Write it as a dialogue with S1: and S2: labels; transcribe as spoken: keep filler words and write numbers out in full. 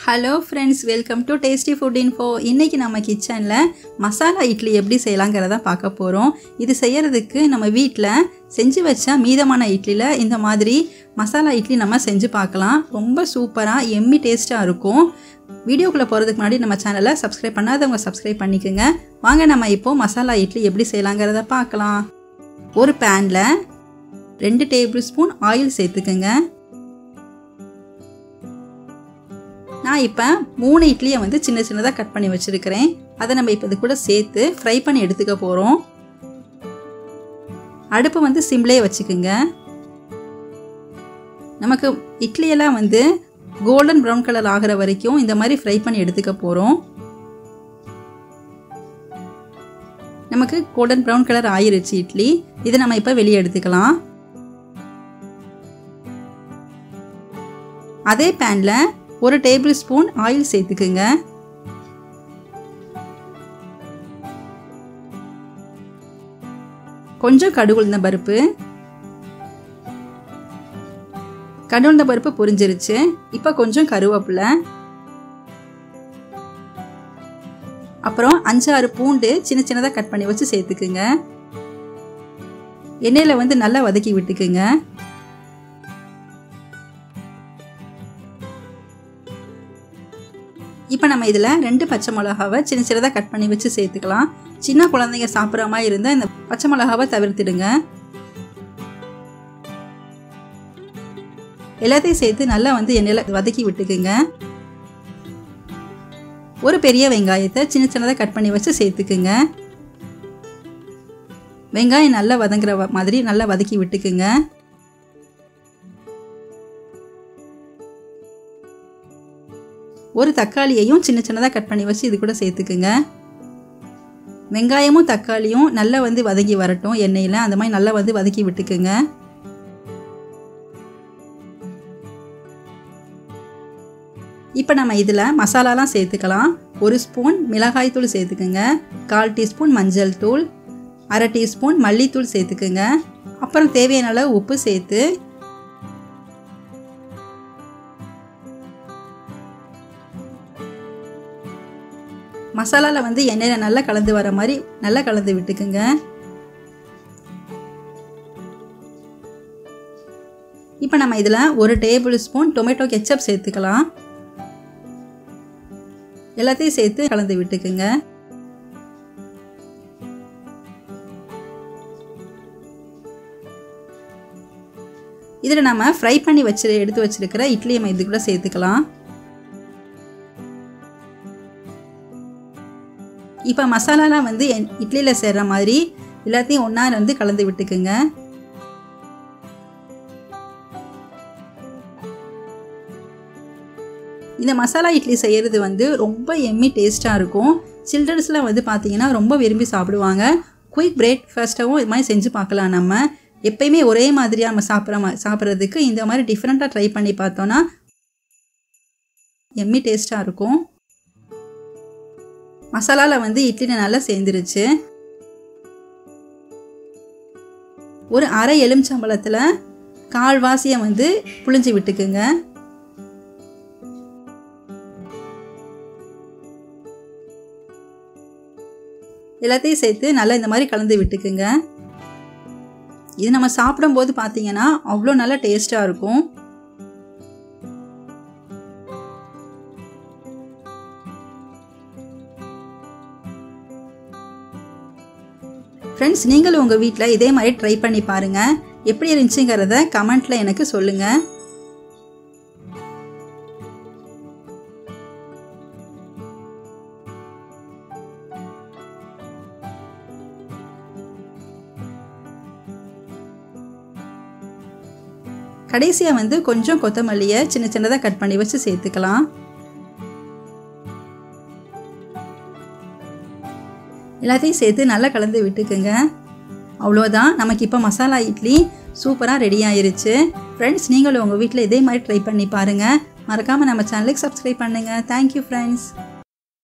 S1: Hello friends, welcome to Tasty Food Info. இன்னைக்கு நம்ம கிச்சன்ல மசாலா இட்லி எப்படி செய்யலாம்ங்கறத பார்க்க போறோம். இது செய்யிறதுக்கு நம்ம வீட்ல செஞ்சு வச்ச மீதமான இட்லில இந்த மாதிரி மசாலா இட்லி நம்ம செஞ்சு பார்க்கலாம். ரொம்ப சூப்பரா எம்மி டேஸ்டா இருக்கும். வீடியோக்குள்ள போறதுக்கு முன்னாடி நம்ம சேனலை Subscribe பண்ணாதவங்க Subscribe பண்ணிக்கங்க. வாங்க நம்ம இப்போ மசாலா இட்லி எப்படி செய்யலாம்ங்கறத பார்க்கலாம். ஒரு panல two tablespoon ஆயில் சேர்த்துக்கங்க. நான் இப்ப மூணு இட்லியை வந்து சின்ன சின்னதா கட் பண்ணி வச்சிருக்கேன். அத நம்ம இப்ப இது கூட சேர்த்து ஃப்ரை பண்ணி எடுத்துக்க போறோம். அடுப்பு வந்து சிம்லயே வச்சுக்கங்க. நமக்கு இட்லி எல்லாம் வந்து கோல்டன் பிரவுன் கலர் ஆகுற வரைக்கும் இந்த மாதிரி ஃப்ரை பண்ணி எடுத்துக்க போறோம். நமக்கு கோல்டன் பிரவுன் கலர் ஆயிருச்சு இட்லி. இத நம்ம இப்ப வெளிய எடுத்துக்கலாம். அதே panல ஒரு டேபிள்ஸ்பூன் ஆயில் சேர்த்துக்கங்க. கொஞ்சம் கடுகு உளுந்த பருப்பு. கடுகு உளுந்த பருப்பு பொரிஞ்சிருச்சு. இப்போ கொஞ்சம் கருவேப்பிலை. அப்புறம் அஞ்சு ஆறு பூண்டு சின்ன சின்னதா கட் பண்ணி வச்சு சேர்த்துக்கங்க. எண்ணெயில வந்து நல்லா வதக்கி விட்டுக்குங்க. இப்போ நம்ம இதுல ரெண்டு பச்சை மிளகாவை சின்ன சின்னதா கட் பண்ணி வச்சு சேர்த்துக்கலாம். சின்ன குழந்தைங்க சாப்பிடுற மாதிரி இருந்தா இந்த பச்சை மிளகாவை தவிர்த்திடுங்க. எல்லாத்தையும் சேர்த்து நல்லா வந்து எண்ணெயில வதக்கி விட்டுக்குங்க. ஒரு பெரிய வெங்காயத்தை சின்ன சின்னதா கட் பண்ணி வச்சு சேர்த்துக்குங்க. வெங்காயம் நல்லா வதங்குற மாதிரி நல்லா வதக்கி விட்டுக்குங்க. ஒரு தக்காளியையும் சின்ன சின்னதா கட் பண்ணி வச்சு இது கூட சேர்த்துக்குங்க. வெங்காயமும் தக்காளியும் நல்லா வந்து வதங்கி வரட்டும் எண்ணெயில. அந்த மாதிரி நல்லா வந்து வதக்கி விட்டுக்குங்க. இப்போ நம்ம இதுல மசாலாலாம் சேர்த்துக்கலாம். ஒரு ஸ்பூன் மிளகாய் தூள் சேர்த்துக்குங்க. கால் டீஸ்பூன் மஞ்சள் தூள், அரை டீஸ்பூன் மல்லித்தூள் சேர்த்துக்குங்க. அப்புறம் தேவையான அளவு உப்பு சேர்த்து மசாலால வந்து எண்ணெயில நல்லா கலந்து வர மாதிரி நல்லா கலந்து விட்டுக்குங்க. இப்போ நம்ம இதுல ஒரு டேபிள்ஸ்பூன் டொமேட்டோ கெச்சப் சேர்த்துக்கலாம். எல்லாத்தையும் சேர்த்து கலந்து விட்டுக்குங்க. இதுல நம்ம ஃப்ரை பண்ணி வச்சு எடுத்து வச்சிருக்கிற இட்லியை நம்ம இது கூட சேர்த்துக்கலாம். இப்போ மசாலாலாம் வந்து இட்லியில சேர்ற மாதிரி எல்லாத்தையும் ஒண்ணா வந்து கலந்து விட்டுக்குங்க. இந்த மசாலா இட்லி செய்யறது வந்து ரொம்ப எம்மி டேஸ்டா இருக்கும். சில்ட்ரன்ஸ்லாம் வந்து பாத்தீங்கன்னா ரொம்ப விரும்பி சாப்பிடுவாங்க. குயிக் பிரேக்ஃபாஸ்ட்டாவும் இது மாதிரி செஞ்சு பார்க்கலாம். நம்ம எப்பயுமே ஒரே மாதிரியா நம்ம சாப்பிட்ற சாப்பிட்றதுக்கு இந்த மாதிரி டிஃப்ரெண்டா ட்ரை பண்ணி பார்த்தோம்னா எம்மி டேஸ்டா இருக்கும். மசாலால வந்து இட்லில நல்லா சேர்ந்துருச்சு. ஒரு அரை எலுமிச்சம்பழத்துல கால்வாசியை வந்து புளிஞ்சு விட்டுக்குங்க. எல்லாத்தையும் சேர்த்து நல்லா இந்த மாதிரி கலந்து விட்டுக்குங்க. இது நம்ம சாப்பிடும்போது பார்த்தீங்கன்னா அவ்வளோ நல்லா டேஸ்டா இருக்கும். ஃப்ரெண்ட்ஸ், நீங்களும் உங்க வீட்ல இதே மாதிரி ட்ரை பண்ணி பாருங்க. எப்படி இருந்துச்சுங்கறத கமெண்ட்ல எனக்கு சொல்லுங்க. கடைசியா வந்து கொஞ்சம் கொத்தமல்லியை சின்ன சின்னதா கட் பண்ணி வச்சு சேர்த்துக்கலாம். எல்லாத்தையும் சேர்த்து நல்லா கலந்து விட்டுக்குங்க. அவ்வளோதான், நமக்கு இப்போ மசாலா இட்லி சூப்பராக ரெடி ஆயிருச்சு. ஃப்ரெண்ட்ஸ், நீங்களும் உங்கள் வீட்டில் இதே மாதிரி ட்ரை பண்ணி பாருங்கள். மறக்காமல் நம்ம சேனலுக்கு சப்ஸ்கிரைப் பண்ணுங்கள். Thank you friends.